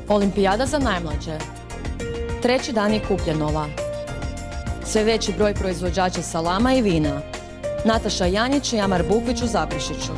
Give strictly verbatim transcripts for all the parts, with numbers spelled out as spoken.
Olimpijada za najmlađe. Treći dan je Kupljenova. Sve veći broj proizvođača salama i vina. Nataša Janjić i Amar Bukvić u Zaprešiću.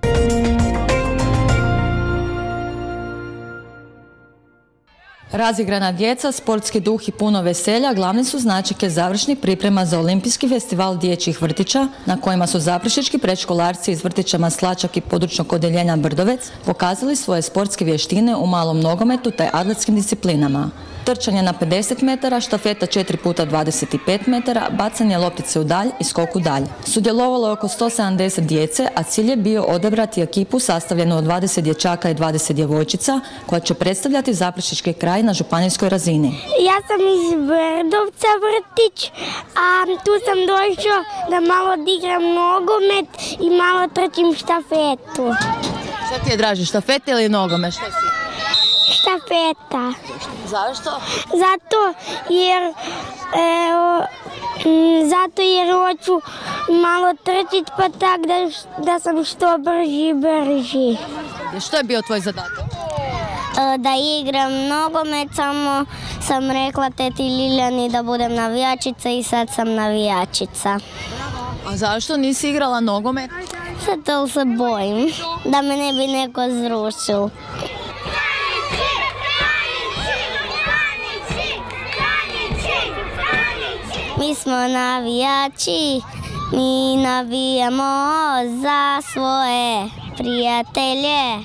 Razigrana djeca, sportski duh i puno veselja glavne su značajke završnih priprema za Olimpijski festival dječjih vrtića na kojima su zaprešički predškolarci iz vrtića Maslačak i područnog odjeljenja Brdovec pokazali svoje sportske vještine u malom nogometu te atletskim disciplinama. Trčanje na pedeset metara, štafeta četiri puta dvadeset pet metara, bacanje loptice u dalj i skok u dalj. Sudjelovalo je oko sto sedamdeset djece, a cilj je bio odabrati ekipu sastavljenu od dvadeset dječaka i dvadeset djevojčica koja će predstavljati zaprešički kraj na županijskoj razini. Ja sam iz Brdovca vrtić, a tu sam došao da malo odigram nogomet i malo trčim štafetu. Što ti je draže, štafeta ili nogomet? Što si? Štafeta. Zašto? Zato jer evo, zato jer hoću malo trčiti pa tak da, da sam što brži i brži. Što je bio tvoj zadatak? Da igram nogomet, samo sam rekla teti Liljani da budem navijačica i sad sam navijačica. A zašto nisi igrala nogomet? Zato se bojim da me ne bi neko zrušil. Mi smo navijači, mi navijamo za svoje prijatelje.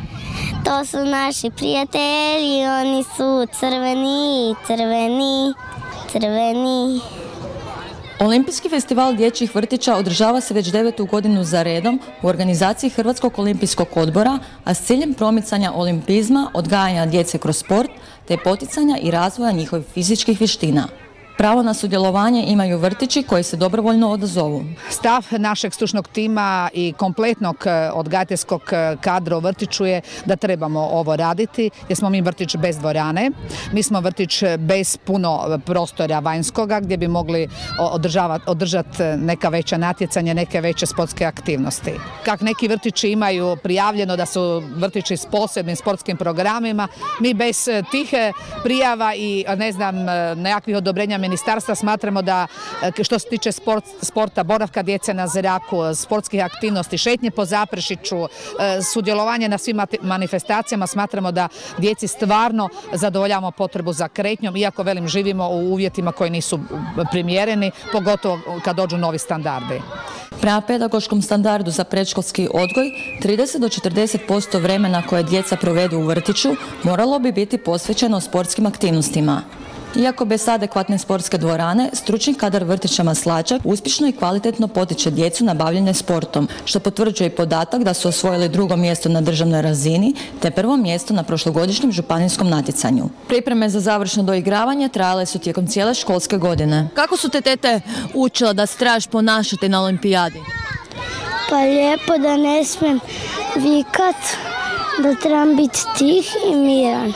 To su naši prijatelji, oni su crveni, crveni, crveni. Olimpijski festival dječjih vrtića održava se već devetu godinu za redom u organizaciji Hrvatskog olimpijskog odbora, a s ciljem promicanja olimpizma, odgajanja djece kroz sport, te poticanja i razvoja njihovih fizičkih vještina. Pravo na sudjelovanje imaju vrtići koji se dobrovoljno odazovu. Stav našeg stručnog tima i kompletnog odgajateljskog kadra u vrtiću je da trebamo ovo raditi, jer smo mi vrtić bez dvorane. Mi smo vrtić bez puno prostora vanjskoga gdje bi mogli održati neka veća natjecanja, neke veće sportske aktivnosti. Kak neki vrtići imaju prijavljeno da su vrtići s posebnim sportskim programima, mi bez tih prijava i ne znam nekakvih odobrenja ministarstva smatramo da što se tiče sport, sporta, boravka djece na zraku, sportskih aktivnosti, šetnje po Zaprešiću, sudjelovanje na svim manifestacijama, smatramo da djeci stvarno zadovoljavamo potrebu za kretnjom, iako velim živimo u uvjetima koji nisu primjereni, pogotovo kad dođu novi standardi. Prema pedagoškom standardu za predškolski odgoj, trideset do četrdeset posto vremena koje djeca provedu u vrtiću moralo bi biti posvećeno sportskim aktivnostima. Iako bez adekvatne sportske dvorane, stručni kadar vrtića Maslačak uspješno i kvalitetno potiče djecu na bavljenje sportom, što potvrđuje i podatak da su osvojili drugo mjesto na državnoj razini, te prvo mjesto na prošlogodišnjem županijskom natjecanju. Pripreme za završno doigravanje trajale su tijekom cijele školske godine. Kako su te tete učile da se trebaš ponašati na olimpijadi? Pa lijepo, da ne smijem vikat, da trebam biti tih i miran.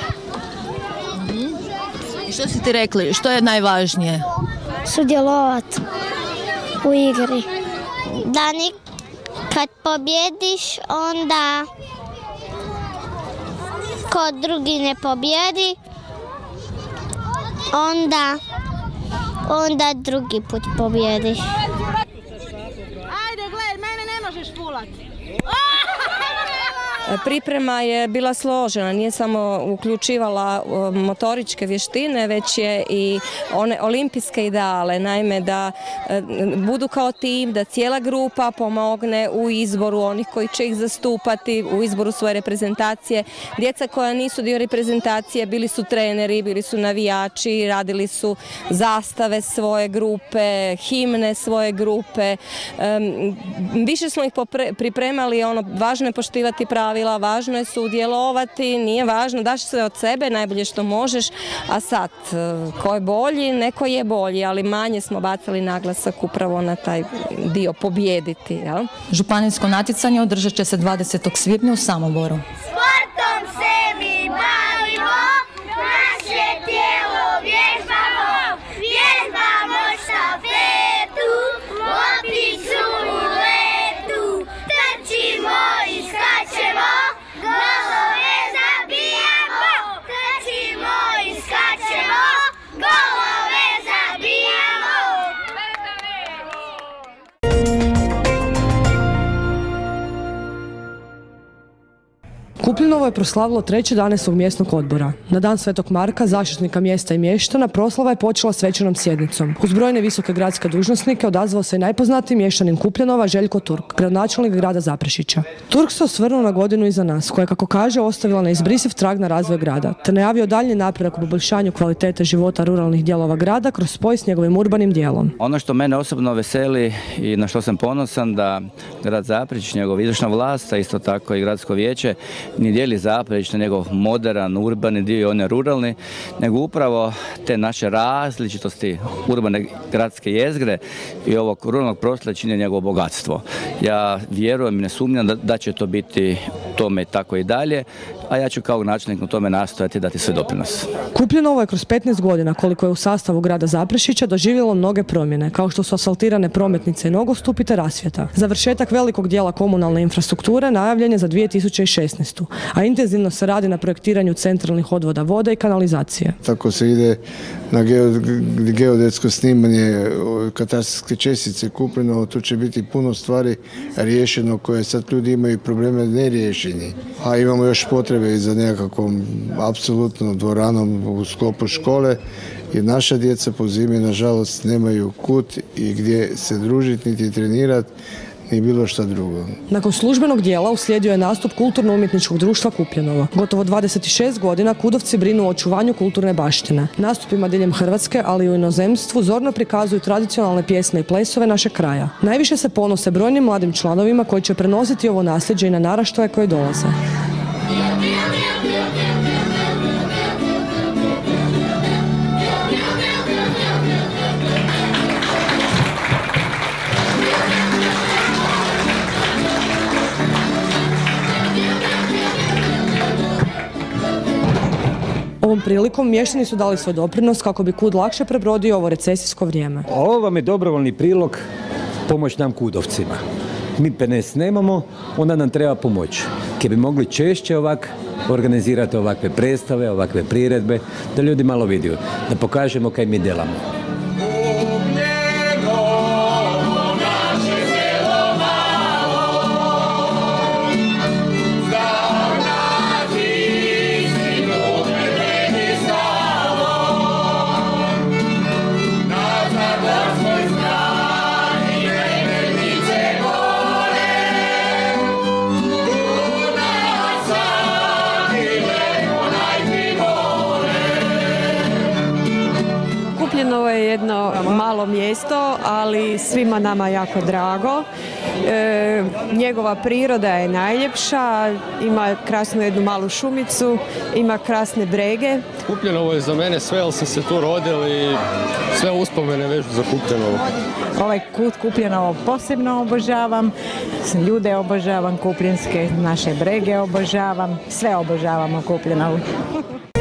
Što si ti rekli? Što je najvažnije? Sudjelovati u igri. Da kad pobjediš, onda ko drugi ne pobjedi, onda, onda drugi put pobjediš. Ajde, gledaj, mene ne možeš fulati. Priprema je bila složena, nije samo uključivala motoričke vještine, već je i one olimpijske ideale, naime da budu kao tim, da cijela grupa pomogne u izboru onih koji će ih zastupati, u izboru svoje reprezentacije. Djeca koja nisu dio reprezentacije bili su treneri, bili su navijači, radili su zastave svoje grupe, himne svoje grupe. Više smo ih pripremali, ono, važno je poštivati pravila, važno je sudjelovati, nije važno, daš sve od sebe, najbolje što možeš, a sad, ko je bolji, neko je bolji, ali manje smo bacali naglasak upravo na taj dio pobijediti. Jel? Županijsko natjecanje održat će se dvadesetog svibnja u Samoboru. Sportom se mi bavimo, naše tijelo vježbamo, vježbamo štafetu, lopticu u letu, trčimo i skačemo, golove zabijamo, trčimo Kupljenovo je proslavilo treći dane svog mjesnog odbora. Na dan Svetog Marka, zaštitnika mjesta i mještana, proslava je počela svečanom sjednicom. Uz brojne visoke gradske dužnosnike odazvao se i najpoznatiji mještanin Kupljenova Željko Turk, gradonačelnik grada Zaprešića. Turk se osvrnuo na godinu iza nas, koja, kako kaže, ostavila neizbrisiv trag na razvoj grada, te najavio daljnji napredak u poboljšanju kvalitete života ruralnih dijelova grada kroz spoj s njegovim urbanim dijelom. Ono što mene osobno veseli i na što sam ponosan, da grad Zaprešić, njegova izvršna vlast, a isto tako i gradsko vijeće, ne dijeli Zaprešić na njegov moderan, urbani dio i on je ruralni, nego upravo te naše različitosti urbane gradske jezgre i ovog ruralnog prostora čine njegovo bogatstvo. Ja vjerujem i ne sumnjam da, da će to biti tome tako i dalje, a ja ću kao načelnik u tome nastojati dati svoj doprinos. Kupljenovo je kroz petnaest godina, koliko je u sastavu grada Zaprešića, doživjelo mnoge promjene, kao što su asfaltirane prometnice i nogostupi te rasvjeta. Završetak velikog dijela komunalne infrastrukture najavljen je za dvije tisuće šesnaestu. a intenzivno se radi na projektiranju centralnih odvoda vode i kanalizacije. Tako se ide na geodetsko snimanje katastarske čestice Kupljenovo, tu će biti puno stvari riješeno koje sad ljudi imaju probleme neriješeni. A imamo još potrebe i za nekakvom apsolutno dvoranom u sklopu škole, jer naša djeca po zimi nažalost nemaju kut i gdje se družiti niti trenirati i bilo šta drugo. Nakon službenog dijela uslijedio je nastup Kulturno-umjetničkog društva Kupljenovo. Gotovo dvadeset šest godina Kudovci brinu o očuvanju kulturne baštine. Nastupima diljem Hrvatske, ali i u inozemstvu, zorno prikazuju tradicionalne pjesme i plesove našeg kraja. Najviše se ponose brojnim mladim članovima koji će prenositi ovo nasljeđe i na naraštaje koje dolaze. Ovom prilikom mještani su dali svoj doprinos kako bi Kud lakše prebrodio ovo recesijsko vrijeme. Ovo vam je dobrovoljni prilog pomoć nam Kudovcima. Mi penes nemamo, onda nam treba pomoć. Kad bi mogli češće ovak organizirati ovakve predstave, ovakve priredbe, da ljudi malo vidiju, da pokažemo kaj mi delamo. Kupljenovo je jedno malo mjesto, ali svima nama jako drago. E, njegova priroda je najljepša, ima krasnu jednu malu šumicu, ima krasne brege. Kupljenovo je za mene sve, ali sam se tu rodil i sve uspomene vežu za Kupljenovo. Ovaj kut Kupljenovo posebno obožavam, ljude obožavam kupljenske, naše brege obožavam, sve obožavamo Kupljenovo.